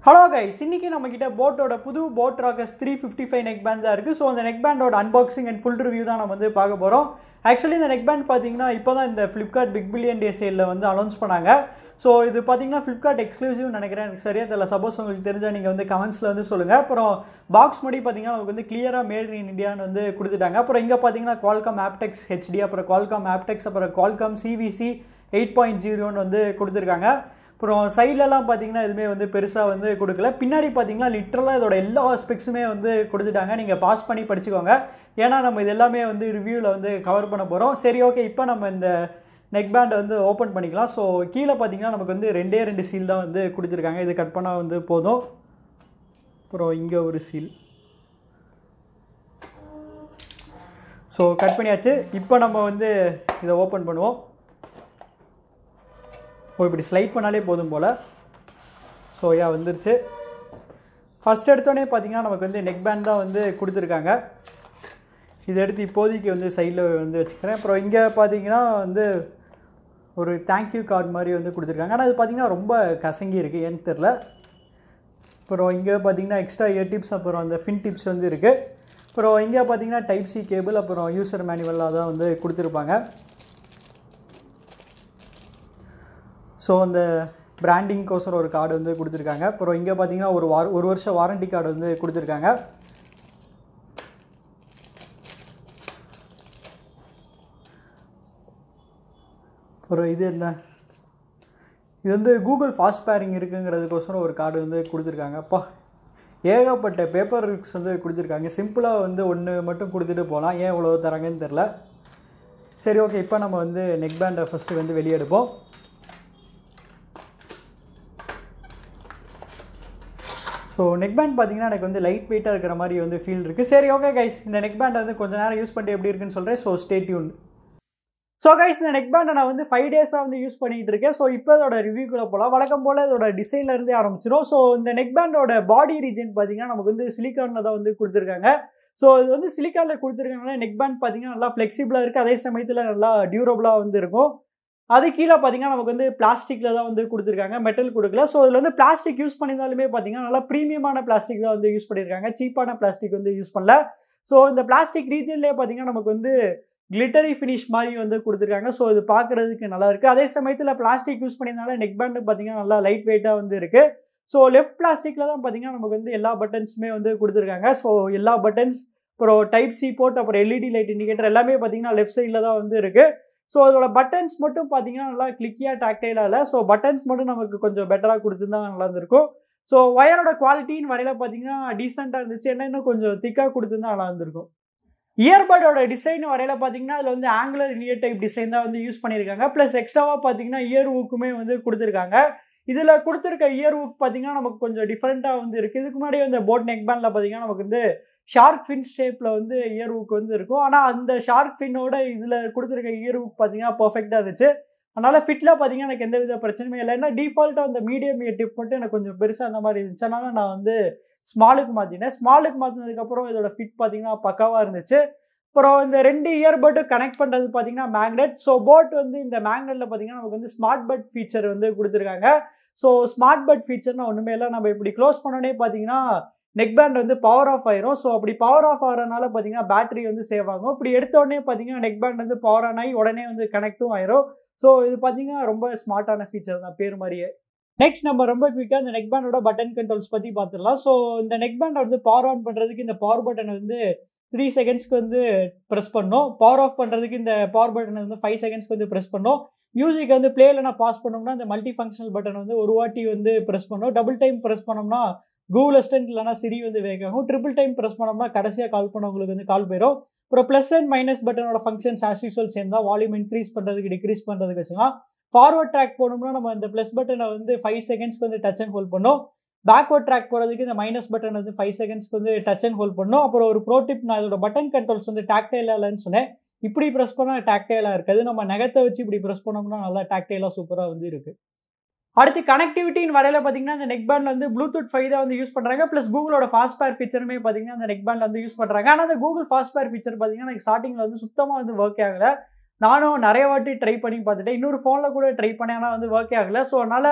Hello guys, இன்னைக்கு நம்ம கிட்ட போட்டோட புது போட் Rockerz 355 neckband தான் இருக்கு. ஸோ அந்த neckbandோட unboxing and full review தான் நம்ம வந்து பார்க்க போறோம். ஆக்சுவலி இந்த neckband பார்த்தீங்கன்னா இப்போதான் இந்த Flipkart Big Billion Day சேல்ல வந்து அனௌன்ஸ் பண்ணாங்க. ஸோ இது பார்த்தீங்கன்னா Flipkart எக்ஸ்க்ளூசிவ் நினைக்கிறேன், எனக்கு சரியா தெரியல. சப்போஸ் உங்களுக்கு தெரிஞ்சா நீங்கள் வந்து கமெண்ட்ஸில் வந்து சொல்லுங்க. அப்புறம் பாக்ஸ் முடி பார்த்தீங்கன்னா நமக்கு வந்து கிளியராக மேட் இன் இந்தியான்னு வந்து கொடுத்துட்டாங்க. அப்புறம் இங்கே பார்த்தீங்கன்னா Qualcomm aptx HD, அப்புறம் Qualcomm aptx, அப்புறம் Qualcomm CVC 8.0 வந்து கொடுத்துருக்காங்க. அப்புறம் சைட்லலாம் பார்த்தீங்கன்னா எதுவுமே வந்து பெருசாக வந்து கொடுக்கல. பின்னாடி பார்த்தீங்கன்னா லிட்ரலாக இதோட எல்லா ஸ்பெக்ஸுமே வந்து கொடுத்துட்டாங்க. நீங்கள் பாஸ் பண்ணி படிச்சுக்கோங்க, ஏன்னா நம்ம இது எல்லாமே வந்து ரிவ்யூவில் வந்து கவர் பண்ண போகிறோம். சரி, ஓகே, இப்போ நம்ம இந்த நெக் பேண்டை வந்து ஓப்பன் பண்ணிக்கலாம். ஸோ கீழே பார்த்தீங்கன்னா நமக்கு வந்து ரெண்டு சீல் தான் வந்து கொடுத்துருக்காங்க. இது கட் பண்ணால் வந்து போதும். அப்புறம் இங்கே ஒரு சீல். ஸோ கட் பண்ணியாச்சு. இப்போ நம்ம வந்து இதை ஓப்பன் பண்ணுவோம். இப்படி ஸ்லைட் பண்ணாலே போதும் போல். ஸோ வந்துருச்சு. ஃபஸ்ட் எடுத்தோடனே பார்த்தீங்கன்னா நமக்கு வந்து நெக் பேண்ட் தான் வந்து கொடுத்துருக்காங்க. இதை எடுத்து இப்போதைக்கு வந்து சைடில் வந்து வச்சுக்கிறேன். அப்புறம் இங்கே பார்த்தீங்கன்னா வந்து ஒரு தேங்க்யூ கார்டு மாதிரி வந்து கொடுத்துருக்காங்க. ஆனால் அது பார்த்தீங்கன்னா ரொம்ப கசங்கி இருக்குது, ஏன்னு தெரில. அப்புறம் இங்கே பார்த்தீங்கன்னா எக்ஸ்ட்ரா இயர் டிப்ஸ், அப்புறம் அந்த ஃபின் டிப்ஸ் வந்து இருக்குது. அப்புறம் இங்கே பார்த்தீங்கன்னா டைப் சி கேபிள், அப்புறம் யூசர் மேனுவலாக தான் வந்து கொடுத்துருப்பாங்க. ஸோ அந்த பிராண்டிங்கோசரம் ஒரு கார்டு வந்து கொடுத்துருக்காங்க. அப்புறம் இங்கே பார்த்தீங்கன்னா ஒரு வருஷம் வாரண்டி கார்டு வந்து கொடுத்துருக்காங்க. அப்புறம் இது என்ன, இது வந்து கூகுள் ஃபாஸ்ட் பேரிங் இருக்குங்கிறதுக்கோசரம் ஒரு கார்டு வந்து கொடுத்துருக்காங்க. அப்பா, ஏகப்பட்ட பேப்பர் ஒர்க்ஸ் வந்து கொடுத்துருக்காங்க. சிம்பிளாக வந்து ஒன்று மட்டும் கொடுத்துட்டு போகலாம், ஏன் இவ்வளோ தராங்கன்னு தெரில. சரி, ஓகே, இப்போ நம்ம வந்து நெக் பேண்டை ஃபஸ்ட்டு வந்து வெளியே எடுப்போம். ஸோ நெக் பேண்ட் பார்த்தீங்கன்னா எனக்கு வந்து லைட் வெயிட்டாக இருக்கிற மாதிரி வந்து ஃபீல் இருக்குது. சரி, ஓகே கைஸ், இந்த நெக் பேண்டை வந்து கொஞ்சம் நேரம் யூஸ் பண்ணிட்டு எப்படி இருக்குன்னு சொல்கிறேன். So stay tune. So guys, இந்த நெக் பேண்டை நான் வந்து 5 டேஸாக வந்து யூஸ் பண்ணிகிட்டு இருக்கேன். ஸோ இப்போ இதோட ரிவ்யூக்குள்ளே போகலாம். வழக்கம் போல் இதோட டிசைன்லேருந்தே ஆரம்பிச்சிடும். ஸோ இந்த நெக் பேண்டோட பாடி ரீஜன் பார்த்தீங்கன்னா நமக்கு வந்து சிலிக்கானில் தான் வந்து கொடுத்துருக்காங்க. ஸோ இது வந்து சிலிக்கானில் கொடுத்துருக்காங்கன்னா நெக் பேண்ட் பார்த்தீங்கன்னா நல்லா ஃப்ளெக்சிபிளாக இருக்குது, அதே சமயத்தில் நல்லா டியூரபிளாக வந்து இருக்கும். அது கீழே பார்த்தீங்கன்னா நமக்கு வந்து பிளாஸ்டிக்கில் தான் வந்து கொடுத்துருக்காங்க, மெட்டல் கொடுக்கல. ஸோ இதில் வந்து பிளாஸ்டிக் யூஸ் பண்ணியிருந்தாலுமே பார்த்தீங்கன்னா நல்லா ப்ரீமியமான பிளாஸ்டிக் தான் வந்து யூஸ் பண்ணியிருக்காங்க, சீப்பான பிளாஸ்டிக் வந்து யூஸ் பண்ணல. ஸோ இந்த பிளாஸ்டிக் ரீஜன்லேயே பார்த்தீங்கன்னா நமக்கு வந்து கிளிட்டரி ஃபினிஷ் மாதிரி வந்து கொடுத்துருக்காங்க. ஸோ இது பார்க்குறதுக்கு நல்லா இருக்குது. அதே சமயத்தில் பிளாஸ்டிக் யூஸ் பண்ணியிருந்தால நெக் பேண்டு பார்த்தீங்கன்னா நல்லா லைட் வெயிட்டாக வந்து இருக்குது. ஸோ லெஃப்ட் பிளாஸ்டிக்கில் தான் பார்த்தீங்கன்னா நமக்கு வந்து எல்லா பட்டன்ஸுமே வந்து கொடுத்துருக்காங்க. ஸோ எல்லா பட்டன்ஸ், அப்புறம் டைப் சி போர்ட், அப்புறம் எல்இடி லைட் இண்டிகேட்டர் எல்லாமே பார்த்தீங்கன்னா லெஃப்ட் சைடில் தான் வந்து இருக்குது. ஸோ அதோட பட்டன்ஸ் மட்டும் பார்த்தீங்கன்னா நல்லா கிளிக்கியாக டாக்டைலாக இல்லை. ஸோ பட்டன்ஸ் மட்டும் நமக்கு கொஞ்சம் பெட்டராக கொடுத்துருந்தா நல்லா இருந்திருக்கும். ஸோ ஒயரோட குவாலிட்டின்னு வரையில பார்த்தீங்கன்னா டீசெண்டாக இருந்துச்சு, என்ன இன்னும் கொஞ்சம் திக்காக கொடுத்துருந்தா நல்லா இருந்திருக்கும். இயர்படோட டிசைன் வரையில பார்த்தீங்கன்னா அதில் வந்து ஆங்குலர் இனியர் டைப் டிசைன் தான் வந்து யூஸ் பண்ணியிருக்காங்க. ப்ளஸ் எக்ஸ்ட்ராவாக பார்த்தீங்கன்னா இயர் ஊக்குமே வந்து கொடுத்துருக்காங்க. இதில் கொடுத்துருக்க இயர் ஊக் பார்த்தீங்கன்னா நமக்கு கொஞ்சம் டிஃப்ரெண்ட்டாக வந்து இருக்குது. இதுக்கு முன்னாடி இந்த போட் நெக் பேண்டில் பார்த்தீங்கன்னா நமக்கு வந்து ஷார்க் ஃபின் ஷேப்பில் வந்து இயர் ஊக் வந்து இருக்கும். ஆனால் அந்த ஷார்க் ஃபின்னோட இதில் கொடுத்துருக்க இயர் ஊக் பார்த்தீங்கன்னா பர்ஃபெக்டாக இருந்துச்சு. அதனால் ஃபிட்டில் பார்த்தீங்கன்னா எனக்கு எந்த வித பிரச்சனையுமே இல்லை. ஏன்னா டிஃபால்ட்டாக அந்த மீடியம் இயர் டிப் மட்டும் எனக்கு கொஞ்சம் பெருசாக அந்த மாதிரி இருந்துச்சு. அதனால் நான் வந்து ஸ்மாலுக்கு மாற்றினேன். ஸ்மாலுக்கு மாற்றினதுக்கப்புறம் இதோட ஃபிட் பார்த்தீங்கன்னா பக்காவாக இருந்துச்சு. அப்புறம் இந்த 2 இயர்பட்டும் கனெக்ட் பண்ணுறது பார்த்தீங்கன்னா மேக்னெட். ஸோ போட் வந்து இந்த மேக்னெட்டில் பார்த்தீங்கன்னா நமக்கு வந்து ஸ்மார்ட் பட் ஃபீச்சர் வந்து கொடுத்துருக்காங்க. ஸோ ஸ்மார்ட் பட் ஃபீச்சர்னா ஒன்றுமே இல்லை, நம்ம இப்படி க்ளோஸ் பண்ணோடனே பார்த்தீங்கன்னா நெக் பேண்ட் வந்து பவர் ஆஃப் ஆயிரும். ஸோ அப்படி பவர் ஆஃப் ஆகிறனால பார்த்தீங்கன்னா பேட்டரி வந்து சேவ் ஆகும். இப்படி எடுத்த உடனே பார்த்தீங்கன்னா நெக் பேண்ட் வந்து பவர் ஆன் ஆகி உடனே வந்து கனெக்டும் ஆயிரும். ஸோ இது பார்த்தீங்கன்னா ரொம்ப ஸ்மார்ட்டான ஃபீச்சர் தான், பேர் மாதிரியே. நெக்ஸ்ட் நம்ம ரொம்ப குயிக்காக இந்த நெக் பேண்டோட பட்டன் கண்ட்ரோல்ஸ் பற்றி பார்த்துடலாம். ஸோ இந்த நெக் பேண்டை வந்து பவர் ஆன் பண்ணுறதுக்கு இந்த பவர் பட்டனை வந்து 3 செகண்ட்ஸ்க்கு வந்து ப்ரெஸ் பண்ணோம். பவர் ஆஃப் பண்ணுறதுக்கு இந்த பவர் பட்டனை வந்து 5 செகண்ட்ஸ்க்கு வந்து ப்ரெஸ் பண்ணோம். மியூசிக் வந்து பிளேல நான் பாஸ் பண்ணோம்னா இந்த மல்டி ஃபங்க்ஷனல் பட்டன் வந்து ஒரு வாட்டி வந்து ப்ரெஸ் பண்ணோம். டபுள் டைம் ப்ரெஸ் பண்ணோம்னா கூகுள் அசிஸ்டன்ட் இல்லைனா சிரி வந்து வேக் ஆகும். ட்ரிபிள் டைம் ப்ரெஸ் பண்ணோம்னா கடைசியாக கால் பண்ணவங்களுக்கு வந்து கால் போயிடும். அப்புறம் ப்ளஸ் அண்ட் மைனஸ் பட்டனோட ஃபங்க்ஷன்ஸ் ஆஸ் யூஸ்வல் சேம் தான். வால்யூம் இன்க்ரீஸ் பண்ணுறதுக்கு டிக்ரீஸ் பண்ணுறதுக்கு வச்சுக்கலாம். ஃபார்வர்ட் ட்ராக் போனோம்னா நம்ம இந்த ப்ளஸ் பட்டனை வந்து 5 செகண்ட்ஸ்க்கு வந்து டச் அண்ட் ஹோல்ட் பண்ணோம். பேக்வர்ட் ட்ராக் போகிறதுக்கு இந்த மைனஸ் பட்டன் வந்து 5 செகண்ட்ஸ்க்கு வந்து டச் அண்ட் ஹோல்ட் பண்ணோம். அப்புறம் ஒரு ப்ரோ டிப், நான் இதோட பட்டன் கண்ட்ரோல்ஸ் வந்து டாக்டைலாக இல்லைன்னு சொன்னேன். இப்படி ப்ரெஸ் பண்ணால் டாக்டைலாக இருக்காது, நம்ம நகத்தை வச்சு இப்படி ப்ரெஸ் பண்ணோம்னா நல்லா டாக்டைலாக சூப்பராக வந்து இருக்குது. அடுத்து கனெக்டிவிட்டின்னு வரையில பார்த்தீங்கன்னா இந்த நெக் பேண்டில் வந்து ப்ளூடூத் 5 தான் வந்து யூஸ் பண்ணுறாங்க. ப்ளஸ் கூகுளோட ஃபாஸ்ட் பேர் ஃபீச்சருமே பார்த்தீங்கன்னா அந்த நெக் பேண்டில் வந்து யூஸ் பண்ணுறாங்க. ஆனால் அந்த கூகுள் ஃபாஸ்ட் பேர் ஃபீச்சர் பார்த்தீங்கன்னா எனக்கு ஸ்டார்டிங்கில் வந்து சுத்தமாக வந்து ஒர்க் ஆகலை. நானும் நிறைய வாட்டி ட்ரை பண்ணி பார்த்துட்டேன், இன்னொரு ஃபோனில் கூட ட்ரை பண்ணேன், ஆனால் வந்து ஒர்க் ஆகலை. ஸோ அதனால்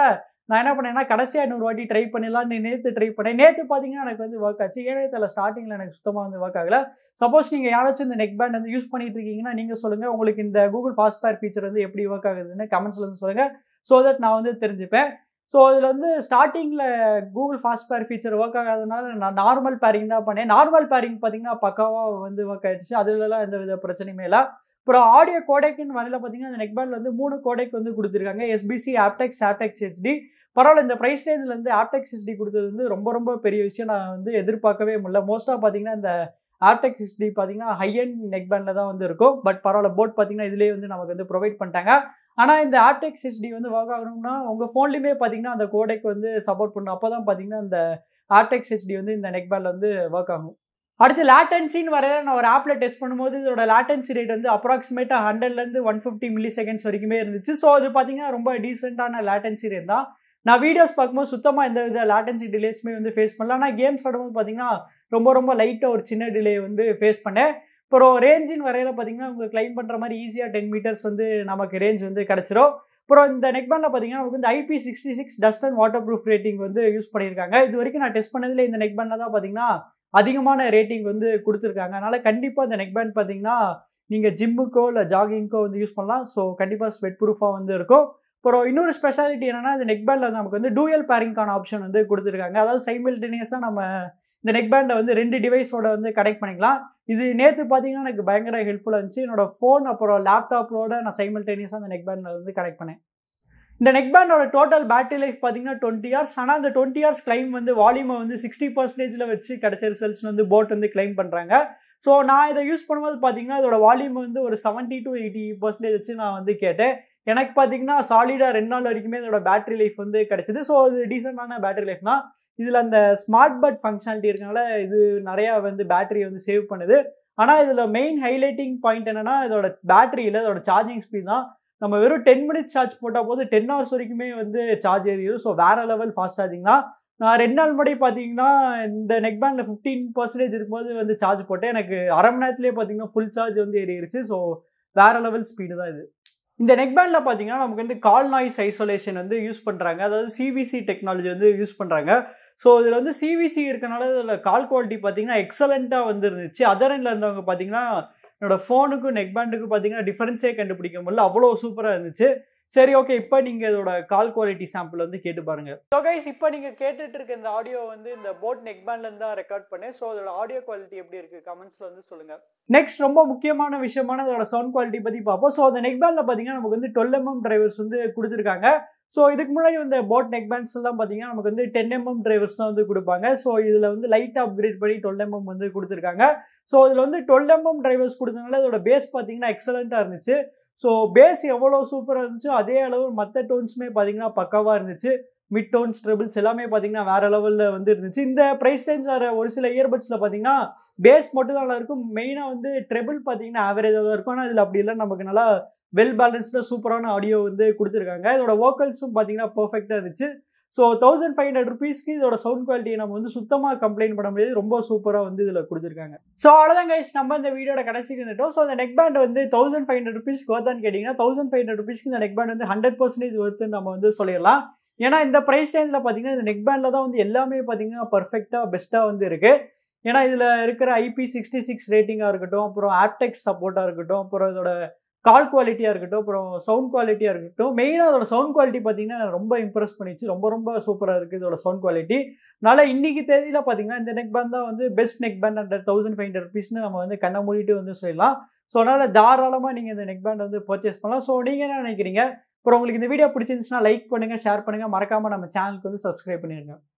நான் என்ன பண்ணேன்னா கடைசியாக இன்னொரு வாட்டி ட்ரை பண்ணிடலாம் நேற்று ட்ரை பண்ணேன். நேற்று பார்த்தீங்கன்னா எனக்கு வந்து ஒர்க் ஆச்சு. ஏனே தெரியல, ஸ்டார்டிங்கில் எனக்கு சுத்தமாக வந்து ஒர்க் ஆகலை. சப்போஸ் நீங்கள் யாராச்சும் இந்த நெக் பேண்ட் வந்து யூஸ் பண்ணிட்டு இருக்கீங்கன்னா நீங்கள் சொல்லுங்கள், உங்களுக்கு இந்த கூகுள் ஃபாஸ்ட் பேர் ஃபீச்சர் வந்து எப்படி ஒர்க் ஆகுதுன்னு கமெண்ட்ஸில் வந்து சொல்லுங்கள். ஸோ தட் நான் வந்து தெரிஞ்சுப்பேன். ஸோ இதில் வந்து ஸ்டார்டிங்கில் Google fast pair feature work ஆகாதனால நான் நார்மல் பேரிங் தான் பண்ணேன். நார்மல் பேரிங் பார்த்தீங்கன்னா பக்காவாக வந்து ஒர்க் ஆகிடுச்சு. அதுலலாம் எந்த வித பிரச்சனையுமே இல்லை. அப்புறம் ஆடியோ கோடெக்னு வரையில் பார்த்தீங்கன்னா இந்த நெக் பேண்டில் வந்து 3 கோடெக் வந்து கொடுத்துருக்காங்க. SBC, aptx HD. பரவாயில்ல, இந்த ப்ரைஸ் ரேஞ்சில் வந்து aptx ஹெச்டி கொடுத்தது வந்து ரொம்ப ரொம்ப பெரிய விஷயம். நான் வந்து எதிர்பார்க்கவே முடியல. மோஸ்ட்டாக பார்த்தீங்கன்னா இந்த aptx ஹெச்டி பார்த்தீங்கன்னா ஹை அண்ட் நெக் பேண்டில் தான் வந்து இருக்கும். பட் பரவாயில்ல, போட் பார்த்தீங்கன்னா இதிலே வந்து நமக்கு வந்து ப்ரொவைட் பண்ணிட்டாங்க. ஆனால் இந்த aptx ஹெச்டி வந்து ஒர்க் ஆகணும்னா உங்கள் ஃபோன்லேயுமே பார்த்தீங்கன்னா அந்த கோடெக் வந்து சப்போர்ட் பண்ணணும். அப்போ தான் பார்த்தீங்கன்னா இந்த aptx ஹெச்டி வந்து இந்த நெக் பேண்டில் வந்து ஒர்க் ஆகும். அடுத்து லேட்டன்சின்னு வரையில நான் ஒரு ஆப்பில் டெஸ்ட் பண்ணும்போது இதோட லேட்டன்சி ரேட் வந்து அப்ராக்சிமேட்டாக 100லேருந்து 150 மில்லி செகண்ட்ஸ் வரைக்குமே இருந்துச்சு. ஸோ அது பார்த்தீங்கன்னா ரொம்ப டீசெண்டான லேட்டன்சி ரேட் தான். நான் வீடியோஸ் பார்க்கும்போது சுத்தமாக எந்த வித லேட்டன்சி டிலேஸுமே வந்து ஃபேஸ் பண்ணல. ஆனால் கேம்ஸ் ஆடும்போது பார்த்தீங்கன்னா ரொம்ப ரொம்ப லைட்டாக ஒரு சின்ன டிலே வந்து ஃபேஸ் பண்ணேன். அப்புறம் ரேஞ்சின்னு வரையில பார்த்தீங்கன்னா உங்களுக்கு கிளைம் பண்ணுற மாதிரி ஈஸியாக 10 மீட்டர்ஸ் வந்து நமக்கு ரேஞ்ச் வந்து கிடச்சிரும். அப்புறம் இந்த நெக் பேண்டில் பார்த்தீங்கன்னா நமக்கு வந்து IP66 dust and water proof rating வந்து யூஸ் பண்ணியிருக்காங்க. இது வரைக்கும் நான் டெஸ்ட் பண்ணதில் இந்த நெக் பேண்டில் தான் பார்த்தீங்கன்னா அதிகமான ரேட்டிங் வந்து கொடுத்துருக்காங்க. அதனால் கண்டிப்பாக இந்த நெக் பேண்ட் பார்த்தீங்கன்னா நீங்கள் ஜிம்முக்கோ இல்லை ஜாகிங்க்கோ வந்து யூஸ் பண்ணலாம். ஸோ கண்டிப்பாக ஸ்வெட் ப்ரூஃபாக வந்து இருக்கும். அப்புறம் இன்னொரு ஸ்பெஷாலிட்டி என்னென்னா இந்த நெக் பேண்டில் வந்து நமக்கு வந்து டூயல் பேரிங்கான ஆப்ஷன் வந்து கொடுத்துருக்காங்க. அதாவது சைமல்டேனியஸாக நம்ம இந்த நெக் பேண்டை வந்து 2 டிவைஸோட வந்து கனெக்ட் பண்ணிக்கலாம். இது நேற்று பார்த்தீங்கன்னா எனக்கு பயங்கர ஹெல்ப்ஃபுல்லாக இருந்துச்சு. என்னோட ஃபோன் அப்புறம் லேப்டாப்போட நான் சைமல்டேனியஸாக அந்த நெக் பேண்டில் வந்து கனெக்ட் பண்ணேன். இந்த நெக் பேண்டோட டோட்டல் பேட்டரி லைஃப் பார்த்தீங்கன்னா 20 hours. ஆனால் அந்த 20 hours கிளைம் வந்து வால்யூமை வந்து 60% வச்சு கிடைச்ச ரிசல்ட்ஸ் வந்து போட் வந்து கிளைம் பண்ணுறாங்க. ஸோ நான் இதை யூஸ் பண்ணும்போது பார்த்தீங்கன்னா இதோட வால்யூம் வந்து ஒரு 70 to 80% வச்சு நான் வந்து கேட்டேன். எனக்கு பார்த்தீங்கன்னா சாலிடாக 2 நாள் வரைக்குமே இதோட பேட்டரி லைஃப் வந்து கிடைச்சிது. ஸோ அது டீசெண்டான பேட்டரி லைஃப் தான். இதில் அந்த ஸ்மார்ட் பட் ஃபங்க்ஷனாலிட்டி இருக்கனால இது நிறையா வந்து பேட்டரி வந்து சேவ் பண்ணுது. ஆனால் இதில் மெயின் ஹைலைட்டிங் பாயிண்ட் என்னென்னா இதோட பேட்டரியில் இதோட சார்ஜிங் ஸ்பீட் தான். நம்ம வெறும் 10 minutes சார்ஜ் போட்டால் போது 10 hours வரைக்குமே வந்து சார்ஜ் ஏறிடும். ஸோ வேறு லெவல் ஃபாஸ்ட் சார்ஜிங் தான். நான் 2 நாள் முன்னாடி பார்த்தீங்கன்னா இந்த நெக் பேண்டில் 15% இருக்கும்போது வந்து சார்ஜ் போட்டேன். எனக்கு அரை மணி நேரத்துலேயே பார்த்தீங்கன்னா ஃபுல் சார்ஜ் வந்து ஏறிடுச்சு. ஸோ வேறு லெவல் ஸ்பீடு தான் இது. இந்த நெக் பேண்டில் பார்த்தீங்கன்னா நமக்கு வந்து கால் நாய்ஸ் ஐசோலேஷன் வந்து யூஸ் பண்ணுறாங்க. அதாவது சிவிசி டெக்னாலஜி வந்து யூஸ் பண்ணுறாங்க. ஸோ இதில் வந்து சிவிசி இருக்கனால இதில் கால் குவாலிட்டி பார்த்தீங்கன்னா எக்ஸலண்ட்டாக வந்து இருந்துச்சு. அதர் எண்டில் இருந்தவங்க பார்த்தீங்கன்னா என்னோட ஃபோனுக்கும் நெக் பேண்டுக்கும் பார்த்தீங்கன்னா டிஃபரன்ஸே கண்டுபிடிக்க முடியல. அவ்வளோ சூப்பராக இருந்துச்சு. சரி, ஓகே, இப்போ நீங்கள் இதோட கால் குவாலிட்டி சாம்பிள் வந்து கேட்டு பாருங்க. ஸோ கைஸ், இப்போ நீங்கள் கேட்டுட்டு இருக்க இந்த ஆடியோ வந்து இந்த போட் நெக் பேண்ட்லேருந்து தான் ரெக்கார்ட் பண்ணேன். ஸோ அதோட ஆடியோ குவாலிட்டி எப்படி இருக்குது கமெண்ட்ஸில் வந்து சொல்லுங்கள். நெக்ஸ்ட் ரொம்ப முக்கியமான விஷயமான அதோட சவுண்ட் குவாலிட்டி பற்றி பார்ப்போம். ஸோ அந்த நெக் பேண்டில் பார்த்தீங்கன்னா நமக்கு வந்து 12mm டிரைவர்ஸ் வந்து கொடுத்துருக்காங்க. ஸோ இதுக்கு முன்னாடி வந்து போட் நெக் பேண்ட்ஸ் எல்லாம் பார்த்தீங்கன்னா நமக்கு வந்து 10mm டிரைவர்ஸ் தான் வந்து கொடுப்பாங்க. ஸோ இதில் வந்து லைட்டாக அப்கிரேட் பண்ணி 12mm வந்து கொடுத்துருக்காங்க. ஸோ இதில் வந்து 12mm டிரைவர்ஸ் கொடுத்ததுனால இதோட பேஸ் பார்த்தீங்கன்னா எக்ஸலண்ட்டாக இருந்துச்சு. ஸோ பேஸ் எவ்வளோ சூப்பராக இருந்துச்சோ அதே அளவு மற்ற டோன்ஸுமே பார்த்தீங்கன்னா பக்காவாக இருந்துச்சு. மிட் டோன்ஸ், ட்ரிபிள்ஸ் எல்லாமே பார்த்தீங்கன்னா வேறு லெவலில் வந்து இருந்துச்சு. இந்த ப்ரைஸ் ரேஞ்ச் வர ஒரு சில இயர்பட்ஸில் பார்த்தீங்கன்னா பேஸ் மட்டும் தான் இருக்கும். மெயினாக வந்து ட்ரிபிள் பார்த்தீங்கன்னா ஆவரேஜாக தான் இருக்கும். ஆனால் இதில் அப்படி இல்லை, நமக்கு நல்லா வெல் பேலன்ஸ்டாக சூப்பரான ஆடியோ வந்து கொடுத்துருக்காங்க. இதோட வோக்கல்ஸும் பார்த்தீங்கன்னா பர்ஃபெக்டாக இருந்துச்சு. ஸோ 1500 rupeesக்கு இதோட சவுண்ட் குவாலிட்டியை நம்ம வந்து சுத்தமாக கம்ப்ளைண்ட் பண்ண முடியாது. ரொம்ப சூப்பராக வந்து இதில் கொடுத்துருக்காங்க. ஸோ அவ்வளோதான் கைஸ், நம்ம இந்த வீடியோட கடைசிக்கு வந்துட்டோம். ஸோ இந்த நெக் பேண்ட் வந்து 1500 rupeesக்கு ஒர்த்தான்னு கேட்டிங்கன்னா 1500 rupeesக்கு இந்த நெக் பேண்ட் வந்து 100% ஒர்த்துன்னு நம்ம வந்து சொல்லிடலாம். ஏன்னா இந்த ப்ரைஸ் ரேஞ்சில் பார்த்தீங்கன்னா இந்த நெக் பேண்டில் தான் வந்து எல்லாமே பார்த்தீங்கன்னா பர்ஃபெக்டாக பெஸ்ட்டாக வந்து இருக்குது. ஏன்னா இதில் இருக்கிற IP66 ரேட்டிங்காக இருக்கட்டும், அப்புறம் aptx சப்போர்ட்டாக இருக்கட்டும், அப்புறம் இதோட கால் குவாலிட்டியாக இருக்கட்டும், அப்புறம் சவுண்ட் குவாலிட்டியாக இருக்கட்டும். மெயினாக அதோட சவுண்ட் குவாலிட்டி பார்த்தீங்கன்னா ரொம்ப இம்ப்ரெஸ் பண்ணிச்சு. ரொம்ப ரொம்ப சூப்பராக இருக்குது இதோட சவுண்ட் குவாலிட்டி. அதனால் இன்றைக்கி தேதியில் பார்த்தீங்கன்னா இந்த நெக் பேண்ட் தான் வந்து பெஸ்ட் நெக் பேண்ட் அண்டர் 1500 rupeesன்னு நம்ம வந்து கண்ணை மூடிட்டு வந்து சொல்லலாம். ஸோ அதனால் தாராளமாக நீங்கள் இந்த நெக் பேண்ட் வந்து பர்ச்சேஸ் பண்ணலாம். ஸோ நீங்கள் என்ன நினைக்கிறீங்க? அப்புறம் உங்களுக்கு இந்த வீடியோ பிடிச்சிருந்துச்சுன்னா லைக் பண்ணுங்கள், ஷேர் பண்ணுங்கள், மறக்காமல் நம்ம சேனலுக்கு வந்து சப்ஸ்கிரைப் பண்ணிடுங்க.